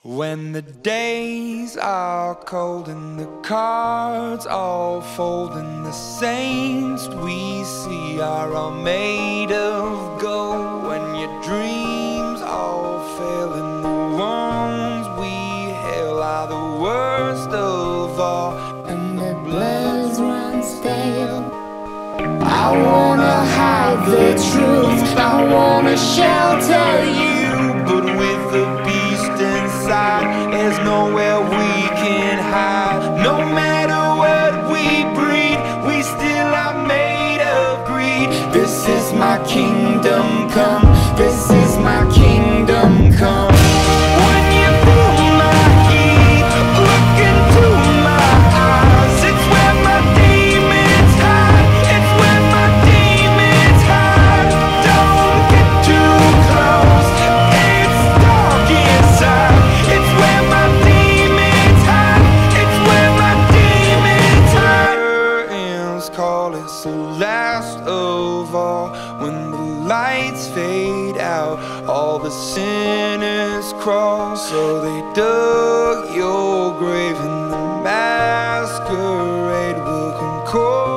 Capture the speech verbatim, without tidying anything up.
When the days are cold and the cards all fold and the saints we see are all made of gold, when your dreams all fail and the ones we hail are the worst of all, and the bloods run stale, I wanna hide the truth, I wanna shelter you, but with the beast inside, there's nowhere we can hide. No matter what we breed, we still are made of greed. This is my kingdom come, this is my kingdom come. When you feel my heat, look into my eyes, it's where my demons hide, it's where my demons hide. Don't get too close, it's dark inside, it's where my demons hide, it's where my demons hide. Curtains call, it's the last of all. When the lights fade out, all the sinners crawl. So they dug your grave and the masquerade will come cold.